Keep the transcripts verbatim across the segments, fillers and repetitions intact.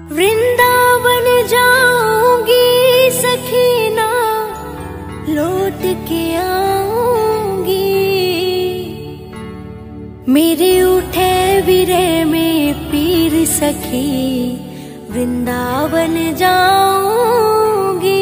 वृंदावन जाऊंगी सखी ना लौट के आऊंगी, मेरे उठे विरे में पीर सखी वृंदावन जाऊंगी।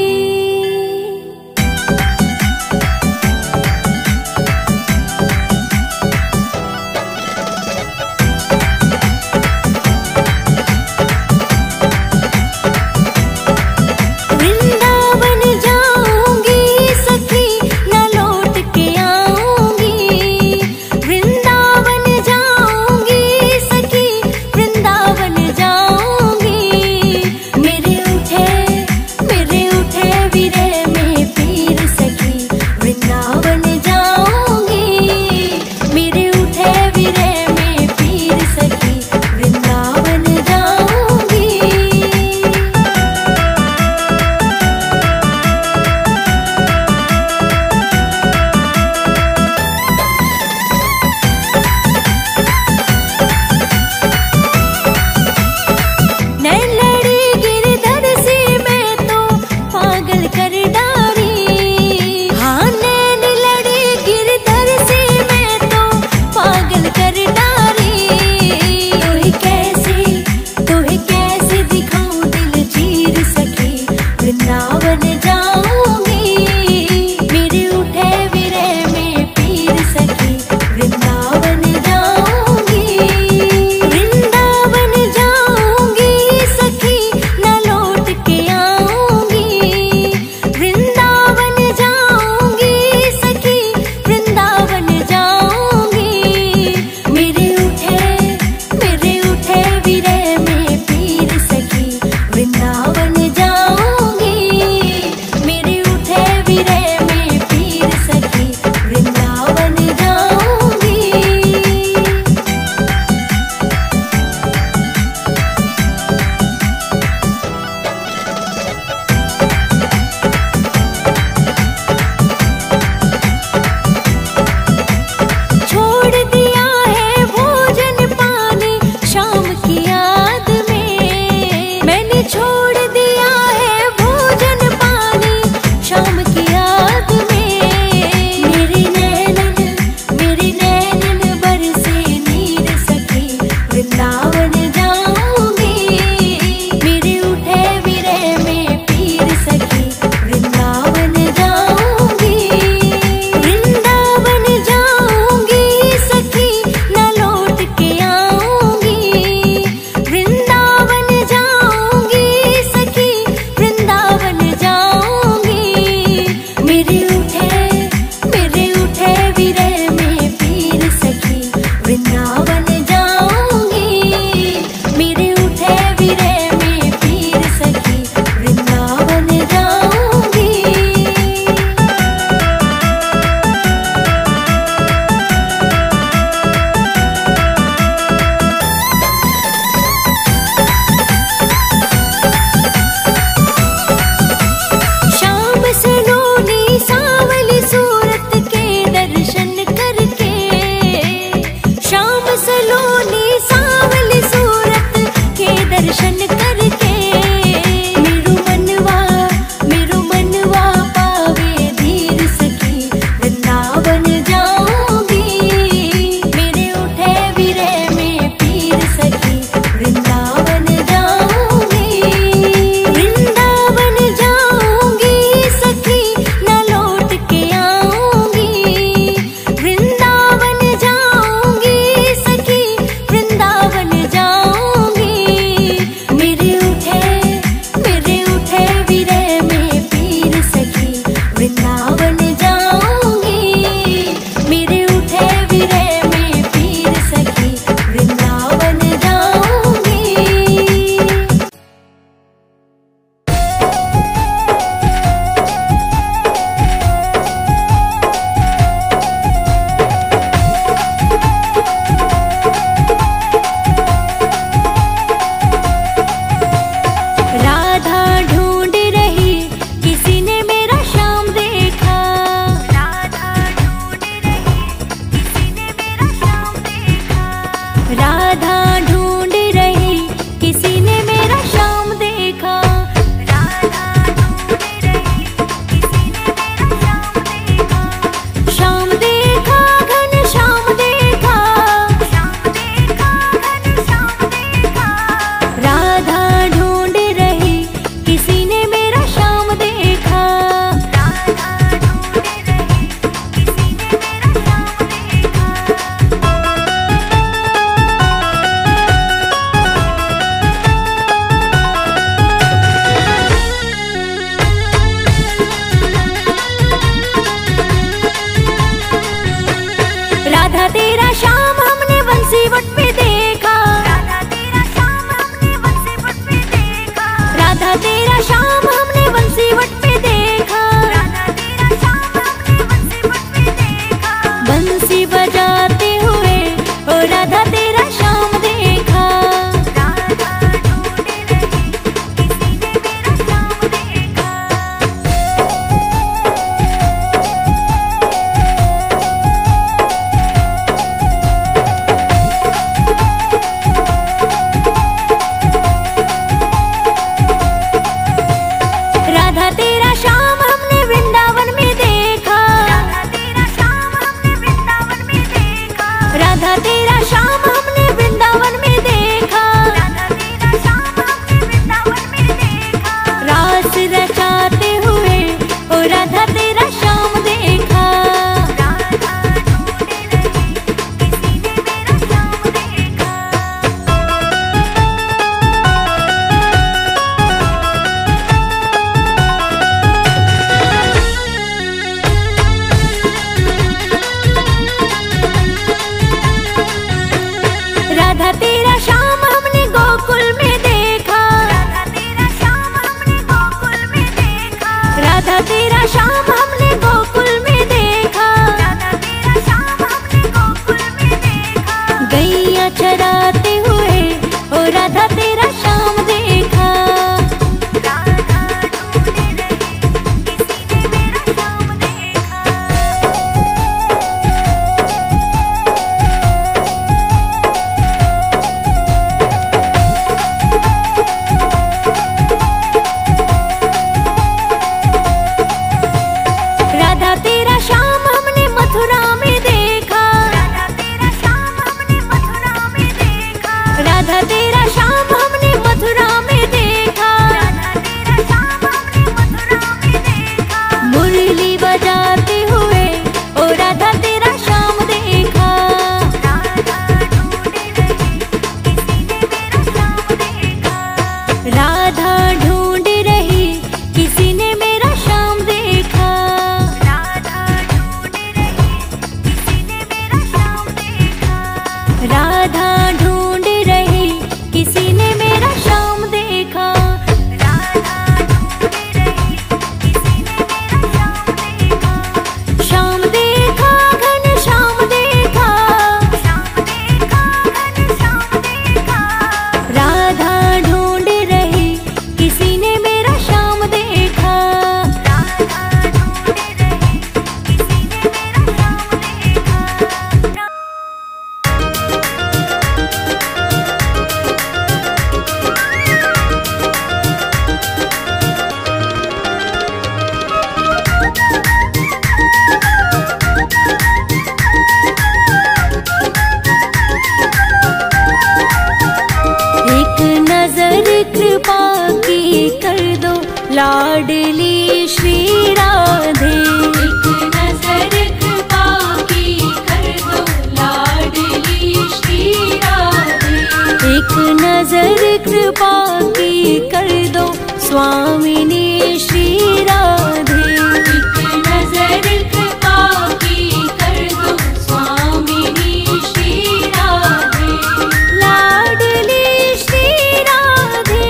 कर दो लाडली श्री राधे। एक नजर कृपा की कर दो लाडली श्री राधे। एक नजर कृपा की कर दो स्वामिनी श्री राधे। एक नजर कृपा की कर दो स्वामिनी श्री राधे। लाडली श्री राधे,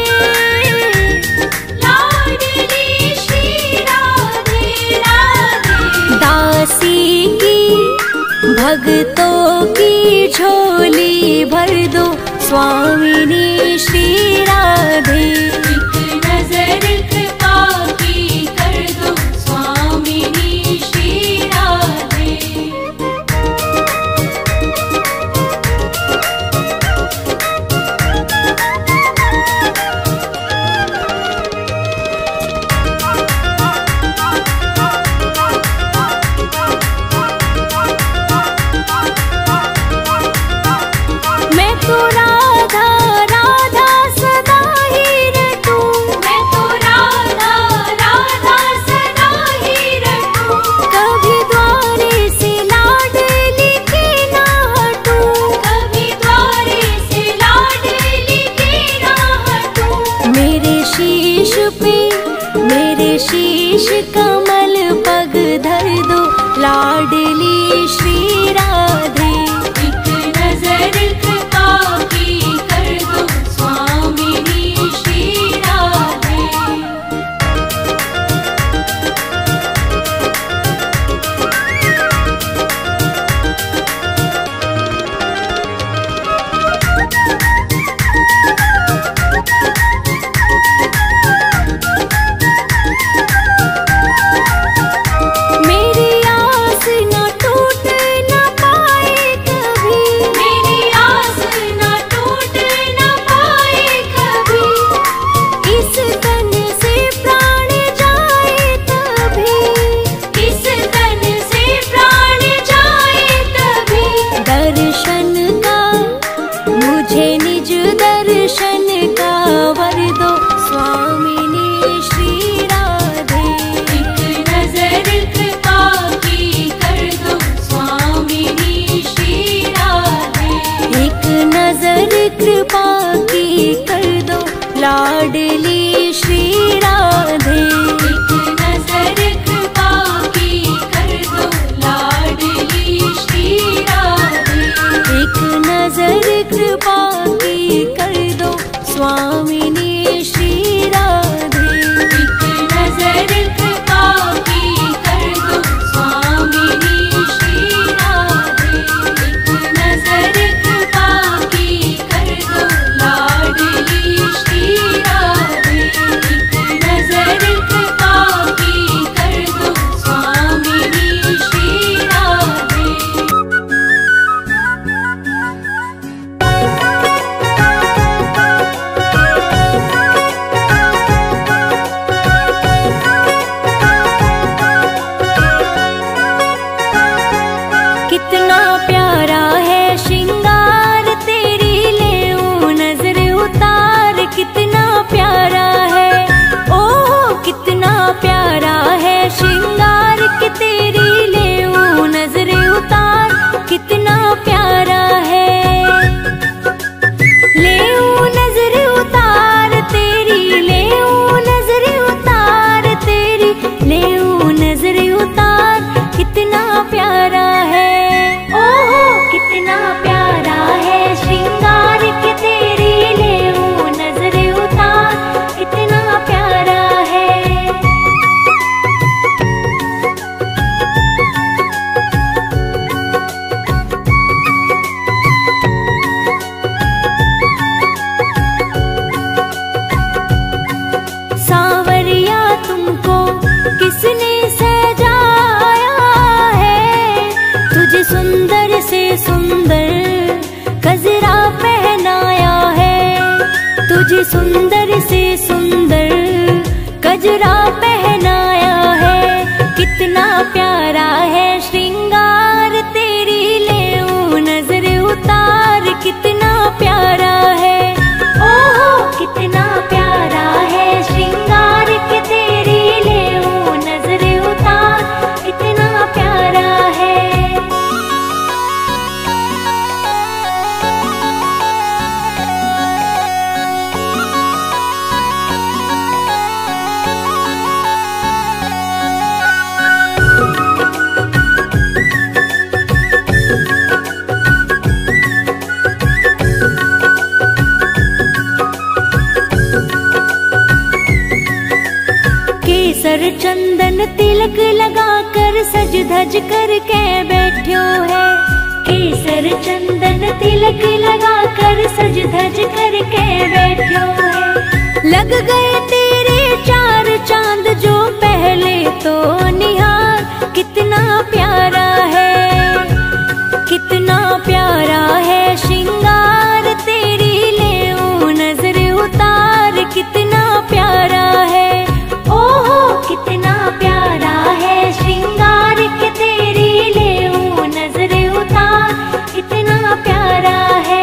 लाडली श्री राधे राधे। दासी की भक्तों की झोली भर दो स्वामिनी श्री राधे। एक नजर कृपा की कर दो स्वामिनी श्री राधे। मैं तो राधा राधा सदा ही रटूं, मैं तो राधा राधा सदा ही रटूं। कभी द्वारे से लाडली के ना हटूं, कभी द्वारे से लाडली के ना हटूं। मेरे शीश पे मेरे शीश कमल पग धर दो लाडली श्री राधे। एक नजर कृपा की कर दो स्वामिनी श्री राधे। मेरी आस न टूट न पाए कभी, मेरी आस न टूट न पाए कभी। इस तन से प्राण जाए तभी, इस तन से प्राण जाए तभी। दर्शन का मुझे निज दर्शन का वर दो स्वामिनी श्री राधे। एक नजर कृपा की कर दो स्वामिनी श्री राधे। एक नजर कृपा की कर दो लाडली श्री राधे। एक नजर कृपा की कर दो लाडली श्री राधे। एक नजर कृपा की कर दो स्वामिनी श्री राधे। एक नजर कृपा की कर दो स्वामिनी श्री राधे। एक नजर कृपा की कर दो लाडली श्री राधे। एक नजर कृपा की कर दो स्वामिनी श्री राधे। कितना प्यारा है श्रृंगार तेरी ले नजर उतार। कितना प्यारा है ओ कितना प्यारा है श्रृंगार के तेरी ले नजर उतार। कितना प्यारा है ले नजर उतार तेरी ले नजर उतार तेरी ले नजर उतार। कितना प्यारा है ओहो कितना प्यारा है श्रृंगार के तेरी ले नजर उतार। कितना प्यारा है सांवरिया तुमको किसने सजाया है। तुझे सुंदर से सुंदर गजरा पहनाया है। तुझे सुंदर से सुंदर गजरा पहनाया है। कितना प्यारा है श्रृंगार तेरी ले नजर उतार। कितना प्यारा है ओहो कितना प्यारा है श्रृंगार केसर चंदन तिलक लगाकर सज धज कर के बैठ्यो है। केसर चंदन तिलक लगाकर सज धज कर के बैठ्यो है। लग गए तेरे चार चांद जो पहले तो निहार, कितना प्यारा है, कितना प्यारा है श्रृंगार, तेरी लेऊं नजर उतार, कितना प्यारा है, ओहो कितना प्यारा है श्रृंगार के तेरी लेऊं नजर उतार, कितना प्यारा है।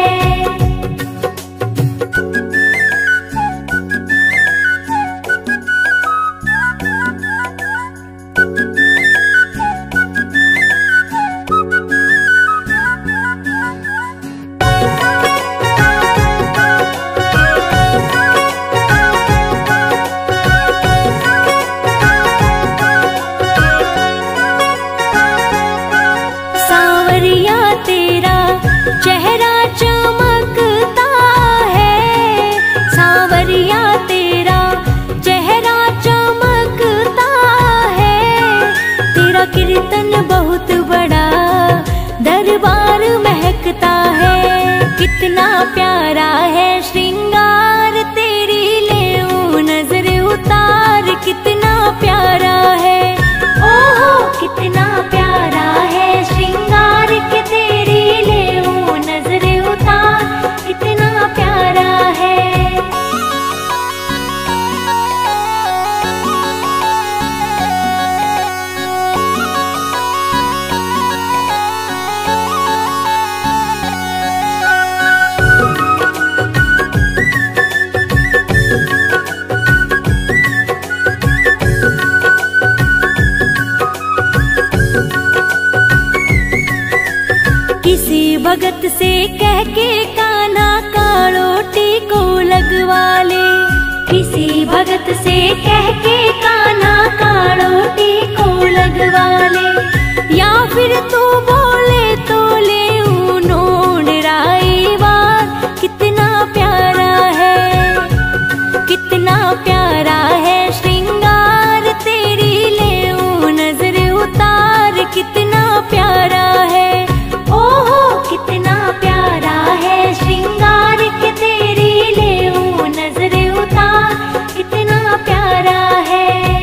कीर्तन बहुत बड़ा दरबार महकता है, कितना प्यारा है श्रृंगार, तेरी लेऊं नजर उतार, कितना प्यारा है, ओहो कितना प्यारा है श्रृंगार के तेरी लेऊं नजर उतार, कितना प्यारा है। किसी भगत से कह के कान्हा काड़ोटी को लगवा ले, किसी भगत से कह के कान्हा काड़ोटी को लगवा ले, या फिर तू बोले तो ले नोड राई बार, कितना प्यारा है, कितना प्यारा है श्रृंगार, तेरी लेऊं नजर उतार, कितना प्यारा है, ओहो कितना प्यारा है श्रृंगार के तेरी लेऊं नजर उतार, कितना प्यारा है।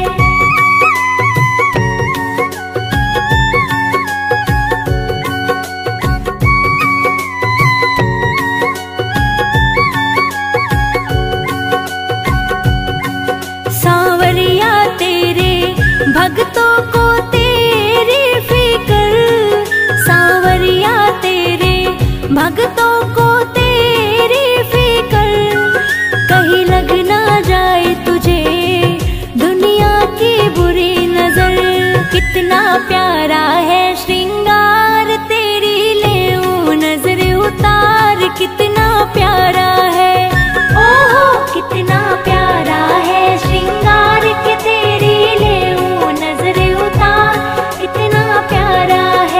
सांवरिया तेरे भक्तों को तेरी फिकर, सांवरिया तेरे भक्तों को तेरी फिकर, कहीं लग ना जाए तुझे दुनिया की बुरी नजर, कितना प्यारा है श्रृंगार, तेरी लेऊं नजर उतार, कितना प्यारा है, ओहो कितना प्यारा है श्रृंगार के तेरी लेऊं नजर उतार, कितना प्यारा है।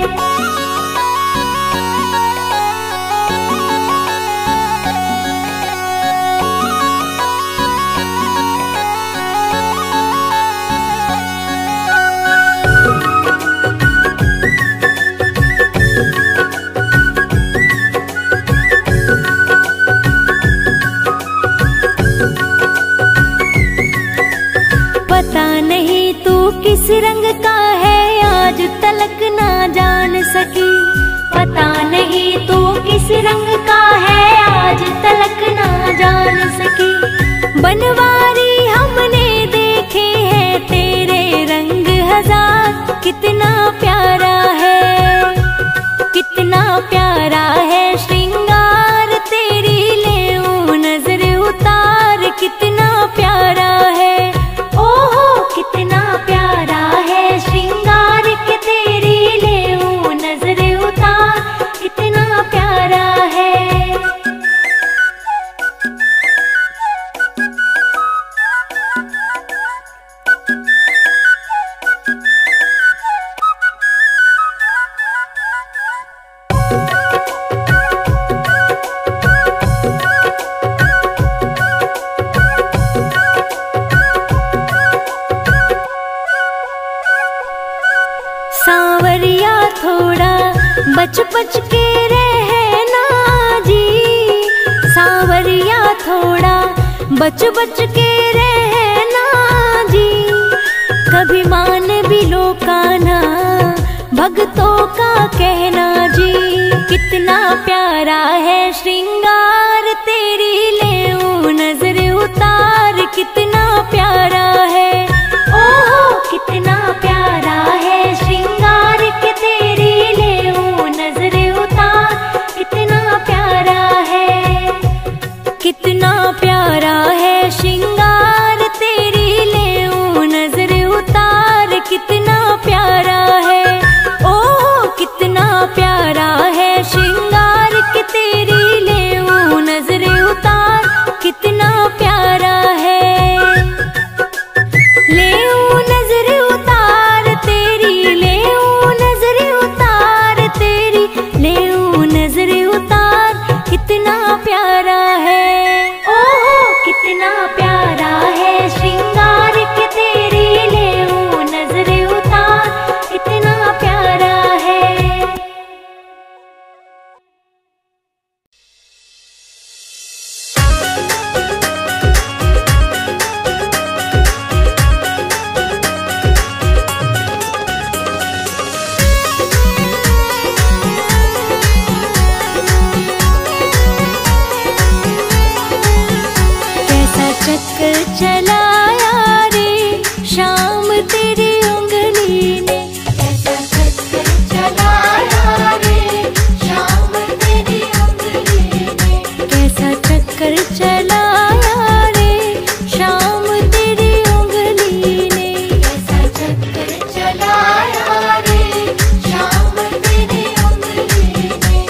पता नहीं तू किस रंग का है आज तलक ना जान सकी, पता नहीं तू किस रंग का है आज तलक ना जान सकी, बनवारी हमने देखे हैं तेरे रंग हजार, कितना प्यारा है, कितना प्यारा है श्रृंगार, तेरी लेऊं नजर उतार, कितना प्यारा है, ओहो कितना प्यारा है श्रृंगार के तेरी लेऊं नजर उतार, कितना प्यारा है। बच बच के रहना जी सांवरिया थोड़ा, बच बच के रहना जी। कभी मान भी लो कान्हा भक्तों का कहना जी। कितना प्यारा है श्रृंगार तेरी लेऊं नजर उतार, कितना प्यारा है ओहो कितना प्यारा है श्रृंगार के तेरी लेऊं नजर उतार, कितना प्यारा है, कितना प्यारा है श्रृंगार तेरी लेऊं नजर उतार, कितना प्यारा है ओहो कितना प्यारा है श्रृंगार के तेरी लेऊं नजर उतार, कितना प्यारा है। लेऊं नजर उतार तेरी, लेऊं नजर उतार तेरी, लेऊं नजर उतार, कितना प्यारा है ओहो कितना प्यारा है श्रृंगार के तेरी लेऊं नजर उतार, कितना प्यारा है। कैसा चक्कर चलाया रे शाम तेरी उंगली ने, कैसा चक्कर चलाया रे शाम तेरी उंगली ने, कैसा चक्कर चलाया रे शाम तेरी उंगली ने, कैसा चक्कर चलाया रे शाम तेरी उंगली ने।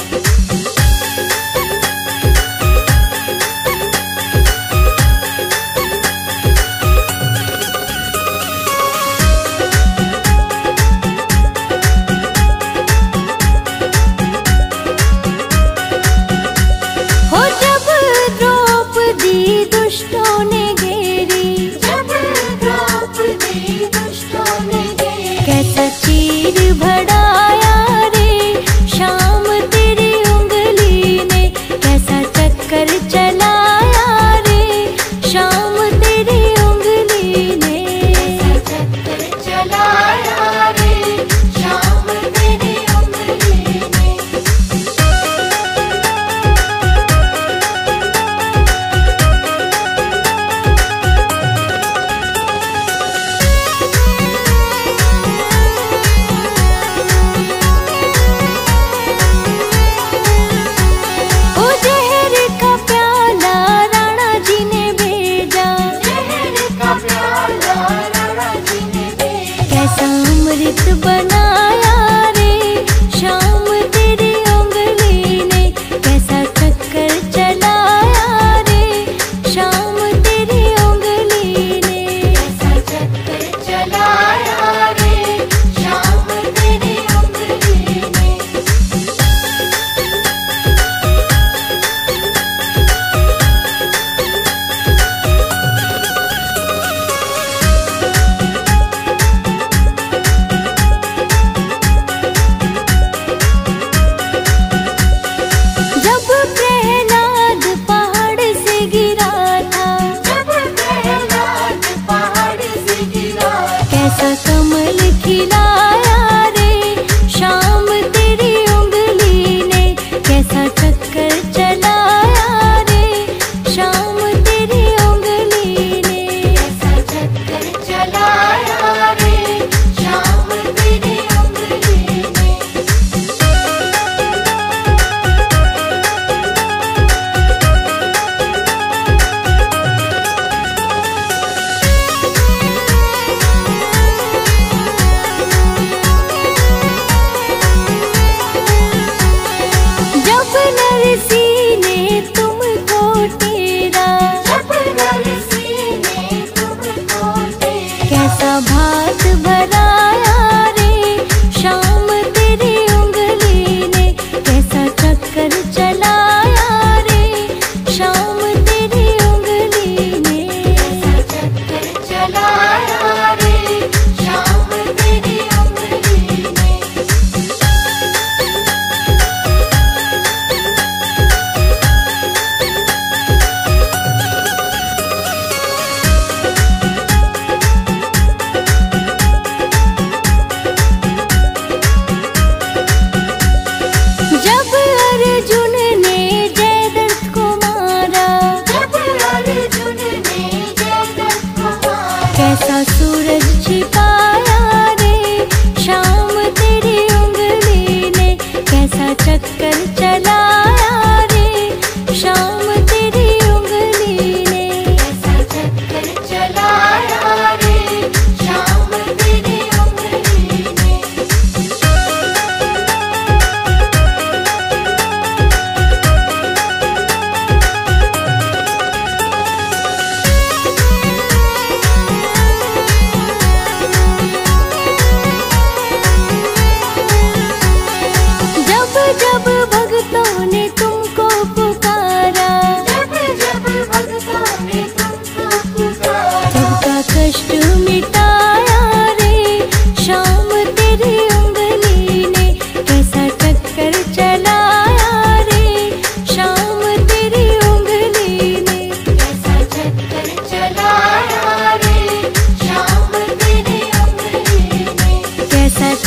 हो जब द्रौपदी दुष्टों ने घेरी, जब द्रौपदी दुष्टों ने घेरी, कैसा चीर भड़ाया रे शाम तेरी उंगली ने, कैसा चक्कर चलाया रे शाम तेरी उंगली ने, कैसा चक्कर चलाया रे शाम तेरी उंगली ने।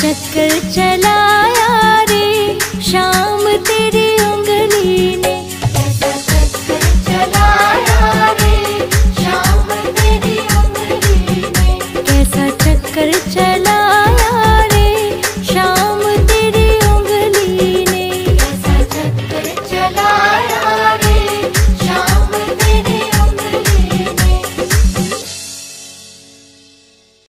चक्कर चलाया